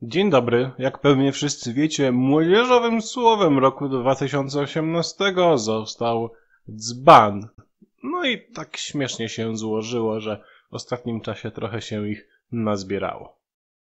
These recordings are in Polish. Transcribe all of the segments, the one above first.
Dzień dobry. Jak pewnie wszyscy wiecie, młodzieżowym słowem roku 2018 został dzban. No i tak śmiesznie się złożyło, że w ostatnim czasie trochę się ich nazbierało.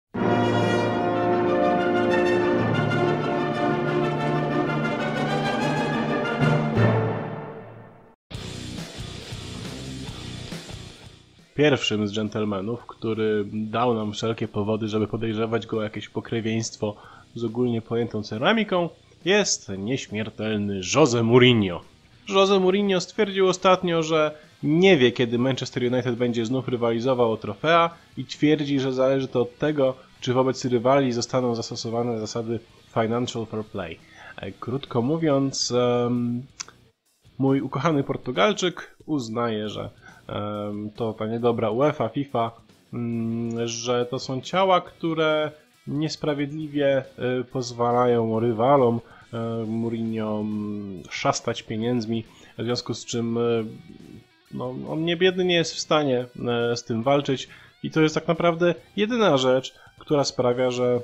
Pierwszym z dżentelmenów, który dał nam wszelkie powody, żeby podejrzewać go o jakieś pokrewieństwo z ogólnie pojętą ceramiką, jest nieśmiertelny Jose Mourinho. Jose Mourinho stwierdził ostatnio, że nie wie, kiedy Manchester United będzie znów rywalizował o trofea i twierdzi, że zależy to od tego, czy wobec rywali zostaną zastosowane zasady Financial Fair Play. Krótko mówiąc, mój ukochany Portugalczyk uznaje, że to ta niedobra UEFA, FIFA, że to są ciała, które niesprawiedliwie pozwalają rywalom Mourinho szastać pieniędzmi, w związku z czym no, on biedny nie jest w stanie z tym walczyć i to jest tak naprawdę jedyna rzecz, która sprawia, że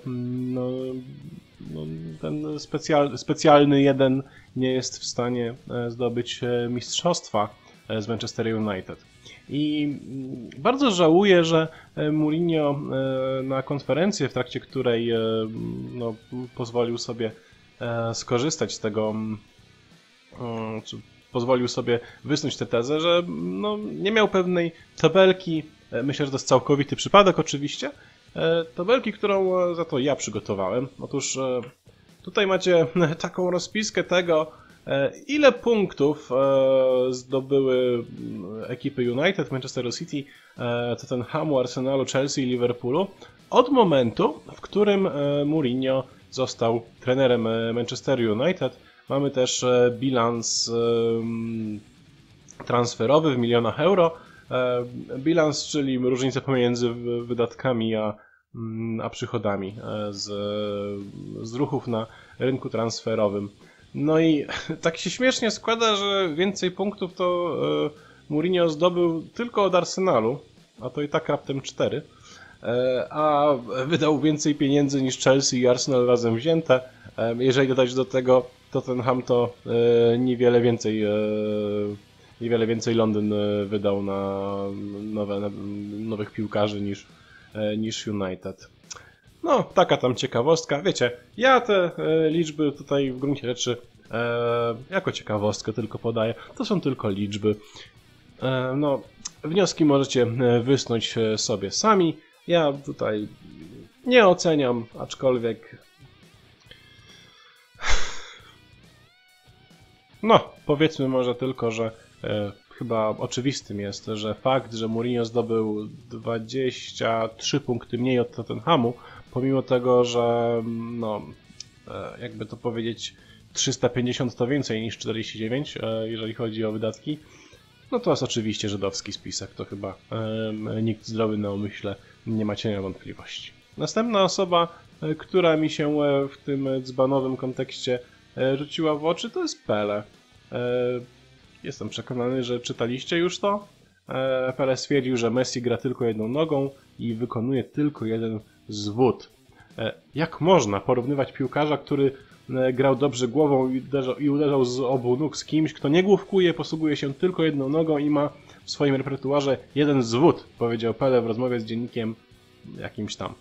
ten specjalny jeden nie jest w stanie zdobyć mistrzostwa z Manchester United. I bardzo żałuję, że Mourinho na konferencję, w trakcie której pozwolił sobie skorzystać z tego, czy pozwolił sobie wysnuć tę tezę, że nie miał pewnej tabelki, myślę, że to jest całkowity przypadek oczywiście, tabelki, którą za to ja przygotowałem. Otóż tutaj macie taką rozpiskę tego, ile punktów zdobyły ekipy United, Manchester City, Tottenhamu, Arsenalu, Chelsea i Liverpoolu od momentu, w którym Mourinho został trenerem Manchester United. Mamy też bilans transferowy w milionach euro. Bilans, czyli różnica pomiędzy wydatkami a przychodami z ruchów na rynku transferowym. No i tak się śmiesznie składa, że więcej punktów to Mourinho zdobył tylko od Arsenalu, a to i tak raptem 4, a wydał więcej pieniędzy niż Chelsea i Arsenal razem wzięte. Jeżeli dodać do tego Tottenham, to niewiele więcej Londyn wydał na nowych piłkarzy niż United. No, taka tam ciekawostka. Wiecie, ja te liczby tutaj w gruncie rzeczy jako ciekawostkę tylko podaję. To są tylko liczby. Wnioski możecie wysnuć sobie sami. Ja tutaj nie oceniam, aczkolwiek powiedzmy może tylko, że chyba oczywistym jest, że fakt, że Mourinho zdobył 23 punkty mniej od Tottenhamu, pomimo tego, że jakby to powiedzieć 350 to więcej niż 49, jeżeli chodzi o wydatki, no to jest oczywiście żydowski spisek, to chyba nikt zdrowy na umyśle nie ma cienia wątpliwości. Następna osoba, która mi się w tym dzbanowym kontekście rzuciła w oczy, to jest Pele. Jestem przekonany, że czytaliście już to. Pele stwierdził, że Messi gra tylko jedną nogą i wykonuje tylko jeden zwód. Jak można porównywać piłkarza, który grał dobrze głową i uderzał z obu nóg z kimś, kto nie główkuje, posługuje się tylko jedną nogą i ma w swoim repertuarze jeden zwód, powiedział Pele w rozmowie z dziennikiem jakimś tam.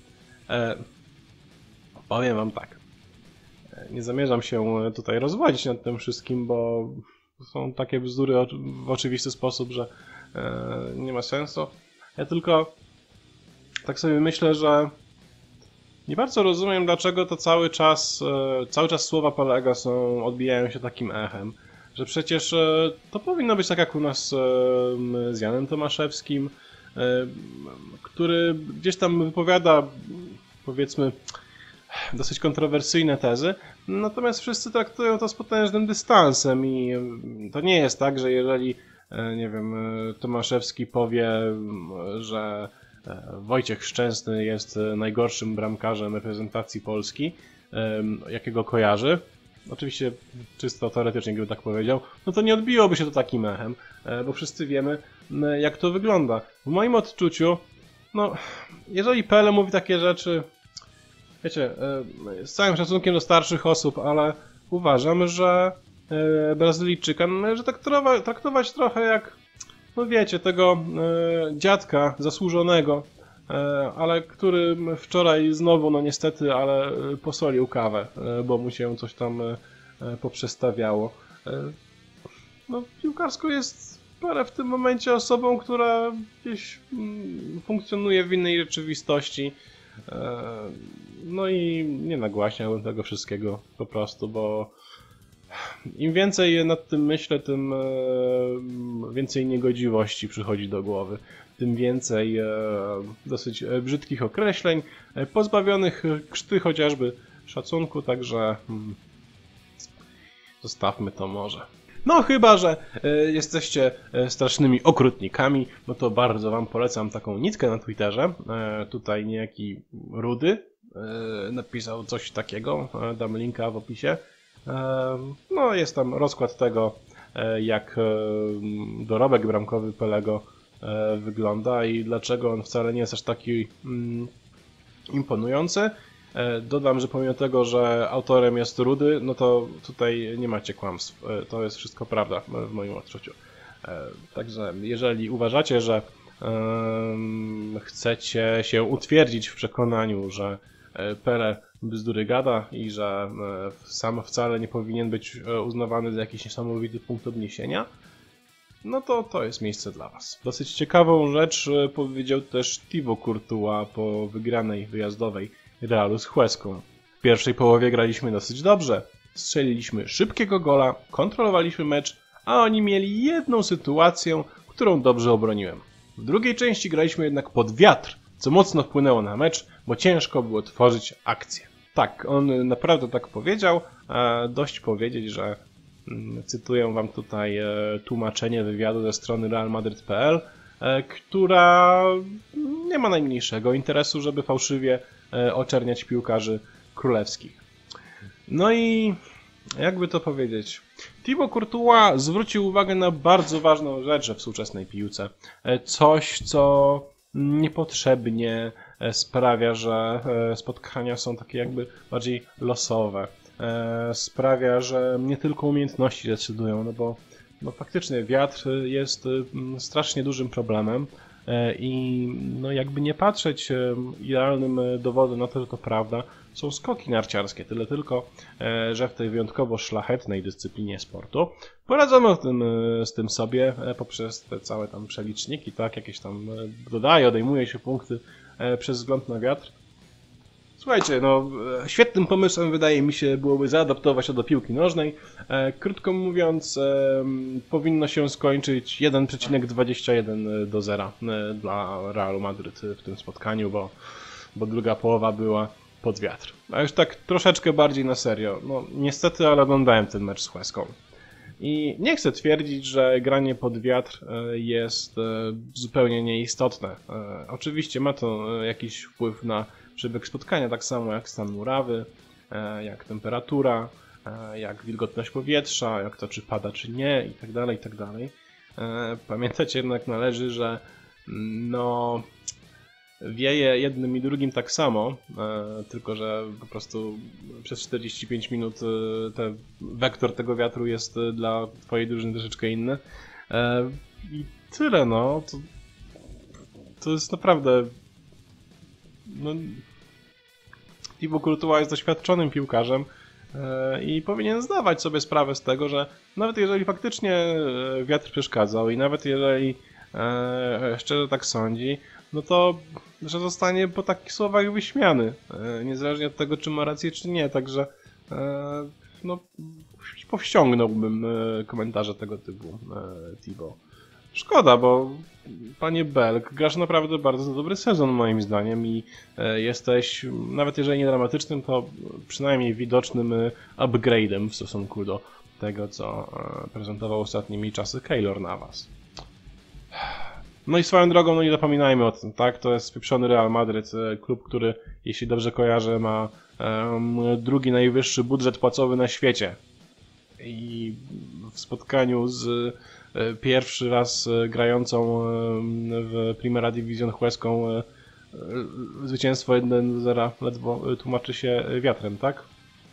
Powiem wam tak. Nie zamierzam się tutaj rozwodzić nad tym wszystkim, bo są takie bzdury w oczywisty sposób, że nie ma sensu. Ja tylko tak sobie myślę, że nie bardzo rozumiem, dlaczego to cały czas słowa Pelego odbijają się takim echem. Że przecież to powinno być tak jak u nas z Janem Tomaszewskim, który gdzieś tam wypowiada, powiedzmy, dosyć kontrowersyjne tezy, natomiast wszyscy traktują to z potężnym dystansem i to nie jest tak, że jeżeli, nie wiem, Tomaszewski powie, że Wojciech Szczęsny jest najgorszym bramkarzem reprezentacji Polski, jakiego kojarzy, oczywiście czysto teoretycznie gdyby tak powiedział, no to nie odbiłoby się to takim echem, bo wszyscy wiemy, jak to wygląda. W moim odczuciu, jeżeli Pele mówi takie rzeczy, wiecie, z całym szacunkiem do starszych osób, ale uważam, że Brazylijczyka należy traktować trochę jak, no wiecie, tego dziadka zasłużonego, ale który wczoraj znowu, no niestety, ale posolił kawę, bo mu się coś tam poprzestawiało. No, piłkarsko jest Pele w tym momencie osobą, która gdzieś funkcjonuje w innej rzeczywistości. No i nie nagłaśniałbym tego wszystkiego po prostu, bo im więcej nad tym myślę, tym więcej niegodziwości przychodzi do głowy. Tym więcej dosyć brzydkich określeń, pozbawionych krzty chociażby szacunku, także zostawmy to może. No chyba, że jesteście strasznymi okrutnikami, no to bardzo wam polecam taką nitkę na Twitterze. Tutaj niejaki Rudy napisał coś takiego, dam linka w opisie. No jest tam rozkład tego, jak dorobek bramkowy Pelego wygląda i dlaczego on wcale nie jest aż taki imponujący. Dodam, że pomimo tego, że autorem jest Rudy, no to tutaj nie macie kłamstw. To jest wszystko prawda w moim odczuciu. Także jeżeli uważacie, że chcecie się utwierdzić w przekonaniu, że Pele bzdury gada i że sam wcale nie powinien być uznawany za jakiś niesamowity punkt odniesienia, no to jest miejsce dla was. Dosyć ciekawą rzecz powiedział też Thibaut Courtois po wygranej wyjazdowej Realu z Hueską. W pierwszej połowie graliśmy dosyć dobrze. Strzeliliśmy szybkiego gola, kontrolowaliśmy mecz, a oni mieli jedną sytuację, którą dobrze obroniłem. W drugiej części graliśmy jednak pod wiatr, co mocno wpłynęło na mecz, bo ciężko było tworzyć akcję. Tak, on naprawdę tak powiedział. Dość powiedzieć, że cytuję wam tutaj tłumaczenie wywiadu ze strony realmadrid.pl, która nie ma najmniejszego interesu, żeby fałszywie oczerniać piłkarzy królewskich. No i jakby to powiedzieć, Thibaut Courtois zwrócił uwagę na bardzo ważną rzecz we współczesnej piłce. Coś, co niepotrzebnie sprawia, że spotkania są takie jakby bardziej losowe. Sprawia, że nie tylko umiejętności decydują, no bo faktycznie wiatr jest strasznie dużym problemem i no jakby nie patrzeć, idealnym dowodem na to, że to prawda, są skoki narciarskie, tyle tylko, że w tej wyjątkowo szlachetnej dyscyplinie sportu poradzono z tym sobie poprzez te całe tam przeliczniki, tak, jakieś tam dodaje, odejmuje się punkty przez wzgląd na wiatr. Słuchajcie, no świetnym pomysłem wydaje mi się byłoby zaadaptować to do piłki nożnej. Krótko mówiąc, powinno się skończyć 1,21-0 dla Realu Madryt w tym spotkaniu, bo druga połowa była pod wiatr. A już tak troszeczkę bardziej na serio. No niestety, ale oglądałem ten mecz z Hueską. I nie chcę twierdzić, że granie pod wiatr jest zupełnie nieistotne. Oczywiście ma to jakiś wpływ na przebieg spotkania, tak samo jak stan murawy, jak temperatura, jak wilgotność powietrza, jak to czy pada, czy nie, i tak dalej, i tak dalej. Pamiętać jednak należy, że no wieje jednym i drugim tak samo, tylko że po prostu przez 45 minut wektor tego wiatru jest dla twojej drużyny troszeczkę inny. I tyle, no. To jest naprawdę... No, Thibaut Courtois jest doświadczonym piłkarzem i powinien zdawać sobie sprawę z tego, że nawet jeżeli faktycznie wiatr przeszkadzał i nawet jeżeli szczerze tak sądzi, no to że zostanie po takich słowach wyśmiany, niezależnie od tego, czy ma rację, czy nie, także no, powściągnąłbym komentarze tego typu, Thibaut. Szkoda, bo panie Belk, grasz naprawdę bardzo dobry sezon moim zdaniem i jesteś, nawet jeżeli nie dramatycznym, to przynajmniej widocznym upgrade'em w stosunku do tego, co prezentował ostatnimi czasy Keylor Navas. No i swoją drogą, no nie zapominajmy o tym, tak? To jest spieprzony Real Madryt, klub, który, jeśli dobrze kojarzę, ma drugi najwyższy budżet płacowy na świecie. I w spotkaniu z pierwszy raz grającą w Primera Division Hueską zwycięstwo 1-0 ledwo tłumaczy się wiatrem, tak?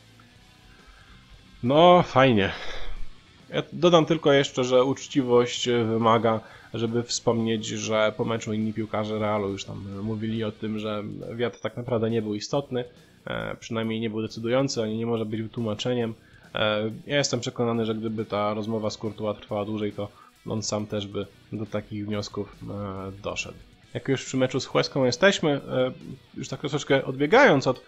No, fajnie. Ja dodam tylko jeszcze, że uczciwość wymaga, żeby wspomnieć, że po meczu inni piłkarze Realu już tam mówili o tym, że wiatr tak naprawdę nie był istotny, przynajmniej nie był decydujący, ani nie może być wytłumaczeniem. Ja jestem przekonany, że gdyby ta rozmowa z Courtois trwała dłużej, to on sam też by do takich wniosków doszedł. Jak już przy meczu z Hueską jesteśmy, już tak troszeczkę odbiegając od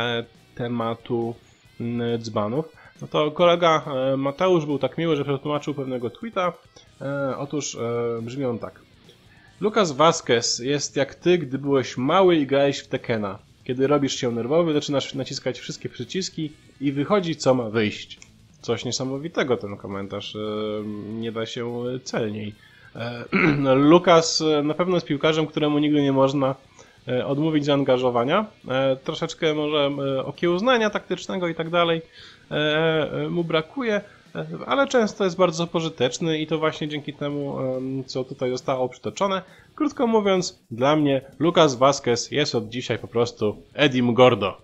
tematu dzbanów, no to kolega Mateusz był tak miły, że przetłumaczył pewnego tweeta. Otóż brzmi on tak. Lucas Vázquez jest jak ty, gdy byłeś mały i grałeś w Tekena. Kiedy robisz się nerwowy, zaczynasz naciskać wszystkie przyciski i wychodzi, co ma wyjść. Coś niesamowitego ten komentarz. Nie da się celniej. Lucas na pewno jest piłkarzem, któremu nigdy nie można odmówić zaangażowania. Troszeczkę może okiełznania taktycznego i tak dalej mu brakuje, ale często jest bardzo pożyteczny i to właśnie dzięki temu, co tutaj zostało przytoczone. Krótko mówiąc, dla mnie Lucas Vázquez jest od dzisiaj po prostu Edim Gordo.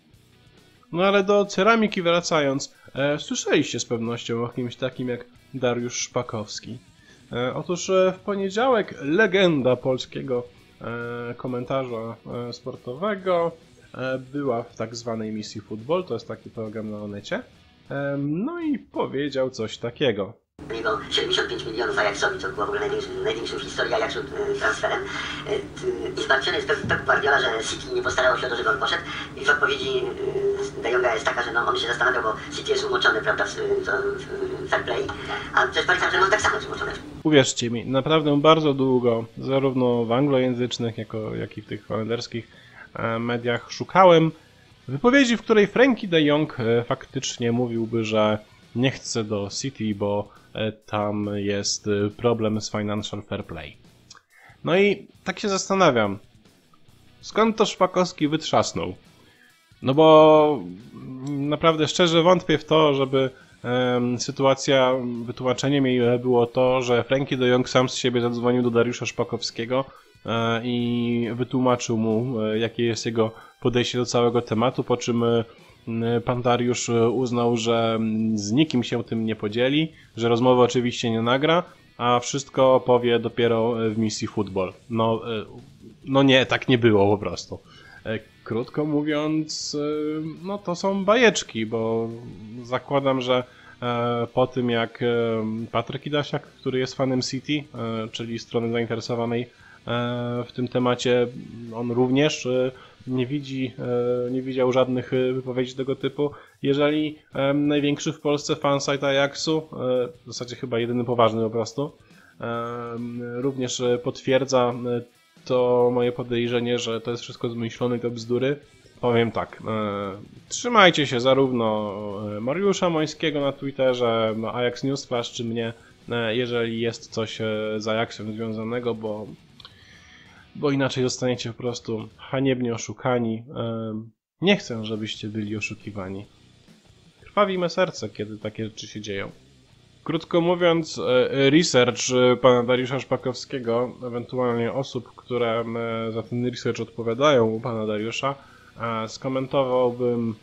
No ale do ceramiki wracając, słyszeliście z pewnością o kimś takim jak Dariusz Szpakowski. Otóż w poniedziałek legenda polskiego komentarza sportowego była w tak zwanej misji Football, to jest taki program na Onecie, no i powiedział coś takiego. Niego 75 milionów Ajaxowi, co było w ogóle największym w historii Ajaxu transferem. I zmartwiony jest Pep Guardiola, że City nie postarało się o to, żeby on poszedł. I w odpowiedzi De Jonga jest taka, że no, on się zastanawiał, bo City jest umoczony, prawda, w fair play. A też pamiętam, że on tak samo jest umoczony. Uwierzcie mi, naprawdę bardzo długo, zarówno w anglojęzycznych, jak i w tych holenderskich mediach szukałem wypowiedzi, w której Frenkie de Jong faktycznie mówiłby, że nie chce do City, bo tam jest problem z financial fair play. No i tak się zastanawiam, skąd to Szpakowski wytrzasnął? No bo naprawdę szczerze wątpię w to, żeby sytuacja, wytłumaczeniem jej było to, że Frenkie de Jong sam z siebie zadzwonił do Dariusza Szpakowskiego i wytłumaczył mu, jakie jest jego podejście do całego tematu, po czym pan Dariusz uznał, że z nikim się tym nie podzieli, że rozmowy oczywiście nie nagra, a wszystko powie dopiero w misji Football. No nie, tak nie było po prostu. Krótko mówiąc, no to są bajeczki, bo zakładam, że po tym jak Patryk Idasiak, który jest fanem City, czyli strony zainteresowanej w tym temacie, on również nie widział żadnych wypowiedzi tego typu. Jeżeli największy w Polsce fansite Ajaxu, w zasadzie chyba jedyny poważny po prostu, również potwierdza to moje podejrzenie, że to jest wszystko zmyślone i to bzdury. Powiem tak, trzymajcie się zarówno Mariusza Mońskiego na Twitterze, Ajax Newsflash, czy mnie, jeżeli jest coś z Ajaxem związanego, bo inaczej zostaniecie po prostu haniebnie oszukani. Nie chcę, żebyście byli oszukiwani. Krwawi me serce, kiedy takie rzeczy się dzieją. Krótko mówiąc, research pana Dariusza Szpakowskiego, ewentualnie osób, które za ten research odpowiadają u pana Dariusza, skomentowałbym...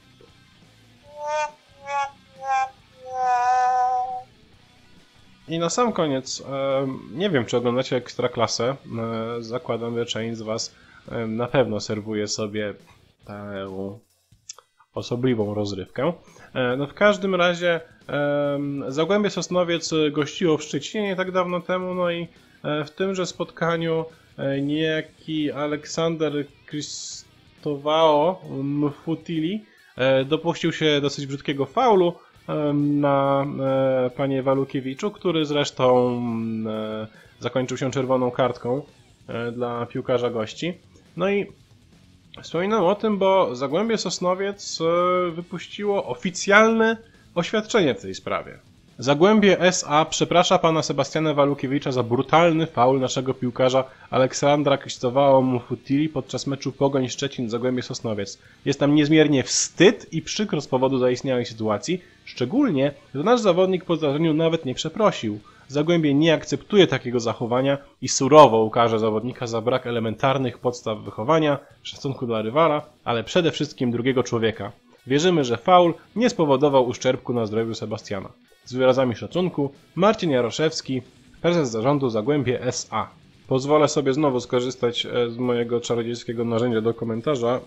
I na sam koniec, nie wiem, czy oglądacie Ekstraklasę. Zakładam, że część z was na pewno serwuje sobie tę osobliwą rozrywkę. No w każdym razie Zagłębie Sosnowiec gościło w Szczecinie nie tak dawno temu, no i w tymże spotkaniu niejaki Aleksander Kristowao Mfutili dopuścił się dosyć brzydkiego faulu na panie Walukiewiczu, który zresztą zakończył się czerwoną kartką dla piłkarza gości. No i wspominam o tym, bo Zagłębie Sosnowiec wypuściło oficjalne oświadczenie w tej sprawie. Zagłębie S.A. przeprasza pana Sebastiana Walukiewicza za brutalny faul naszego piłkarza Aleksandra Kristowao Mfutili podczas meczu Pogoń Szczecin-Zagłębie Sosnowiec. Jest nam niezmiernie wstyd i przykro z powodu zaistniałej sytuacji, szczególnie, że nasz zawodnik po zdarzeniu nawet nie przeprosił. Zagłębie nie akceptuje takiego zachowania i surowo ukarze zawodnika za brak elementarnych podstaw wychowania, szacunku dla rywala, ale przede wszystkim drugiego człowieka. Wierzymy, że faul nie spowodował uszczerbku na zdrowiu Sebastiana. Z wyrazami szacunku, Marcin Jaroszewski, prezes zarządu Zagłębie S.A. Pozwolę sobie znowu skorzystać z mojego czarodziejskiego narzędzia do komentarza.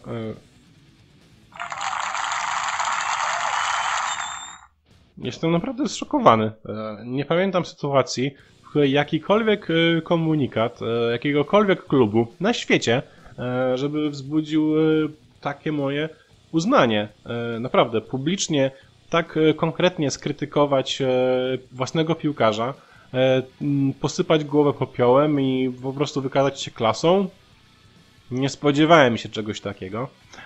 Jestem naprawdę zszokowany. Nie pamiętam sytuacji, w której jakikolwiek komunikat jakiegokolwiek klubu na świecie, żeby wzbudził takie moje uznanie. Naprawdę, publicznie tak konkretnie skrytykować własnego piłkarza, posypać głowę popiołem i po prostu wykazać się klasą. Nie spodziewałem się czegoś takiego.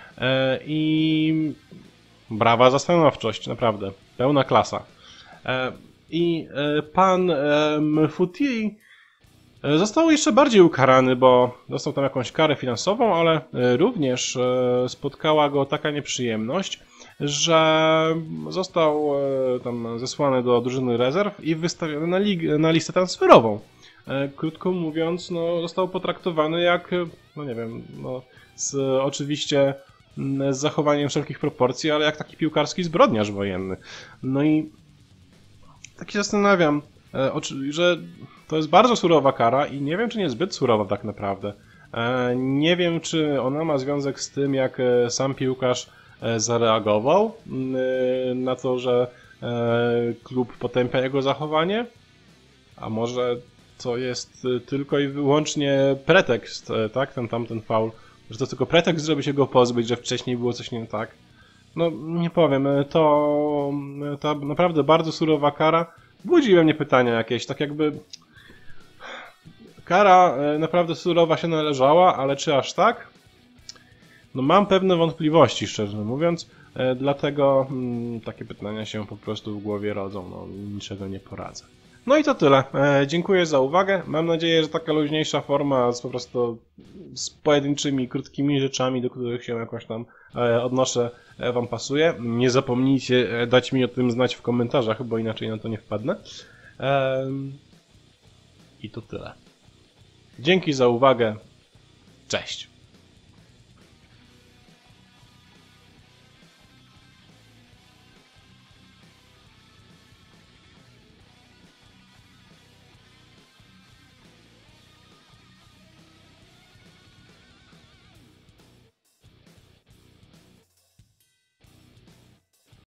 I brawa za stanowczość, naprawdę. Pełna klasa. I pan Mfuti został jeszcze bardziej ukarany, bo dostał tam jakąś karę finansową, ale również spotkała go taka nieprzyjemność, że został tam zesłany do drużyny rezerw i wystawiony na listę transferową. Krótko mówiąc, no, został potraktowany jak, no nie wiem, no, oczywiście z zachowaniem wszelkich proporcji, ale jak taki piłkarski zbrodniarz wojenny. No i tak się zastanawiam, że to jest bardzo surowa kara i nie wiem, czy nie zbyt surowa tak naprawdę. Nie wiem, czy ona ma związek z tym, jak sam piłkarz zareagował na to, że klub potępia jego zachowanie, a może to jest tylko i wyłącznie pretekst, tak, tamten faul, że to tylko pretekst, żeby się go pozbyć, że wcześniej było coś nie tak. No, nie powiem, ta naprawdę bardzo surowa kara budzi we mnie pytania jakieś, tak jakby kara naprawdę surowa się należała, ale czy aż tak? No mam pewne wątpliwości, szczerze mówiąc, dlatego takie pytania się po prostu w głowie rodzą, no niczego nie poradzę. No i to tyle. Dziękuję za uwagę. Mam nadzieję, że taka luźniejsza forma po prostu z pojedynczymi, krótkimi rzeczami, do których się jakoś tam odnoszę, wam pasuje. Nie zapomnijcie dać mi o tym znać w komentarzach, bo inaczej na to nie wpadnę. I to tyle. Dzięki za uwagę. Cześć.